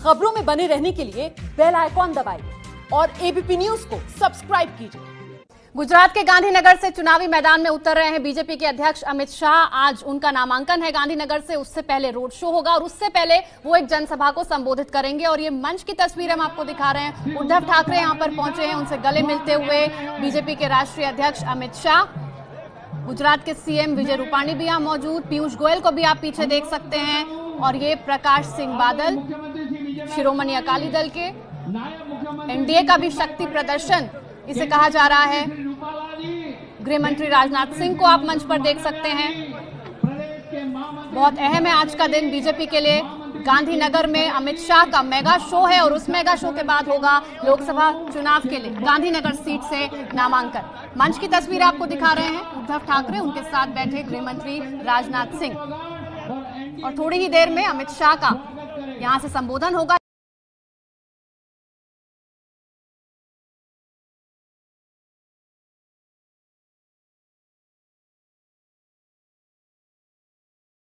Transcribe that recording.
खबरों में बने रहने के लिए बेल आइकॉन दबाइए और एबीपी न्यूज को सब्सक्राइब कीजिए। गुजरात के गांधीनगर से चुनावी मैदान में उतर रहे हैं बीजेपी के अध्यक्ष अमित शाह। आज उनका नामांकन है गांधीनगर से। उससे पहले रोड शो होगा और उससे पहले वो एक जनसभा को संबोधित करेंगे। और ये मंच की तस्वीर हम आपको दिखा रहे हैं। उद्धव ठाकरे यहां पर पहुंचे हैं, उनसे गले मिलते हुए बीजेपी के राष्ट्रीय अध्यक्ष अमित शाह। गुजरात के सीएम विजय रूपाणी भी यहां मौजूद, पीयूष गोयल को भी आप पीछे देख सकते हैं। और ये प्रकाश सिंह बादल, शिरोमणि अकाली दल के, एनडीए का भी शक्ति प्रदर्शन इसे कहा जा रहा है। गृह मंत्री राजनाथ सिंह को आप मंच पर देख सकते हैं। बहुत अहम है आज का दिन बीजेपी के लिए। गांधीनगर में अमित शाह का मेगा शो है और उस मेगा शो के बाद होगा लोकसभा चुनाव के लिए गांधीनगर सीट से नामांकन। मंच की तस्वीर आपको दिखा रहे हैं। उद्धव ठाकरे, उनके साथ बैठे गृह मंत्री राजनाथ सिंह। और थोड़ी ही देर में अमित शाह का यहां से संबोधन होगा।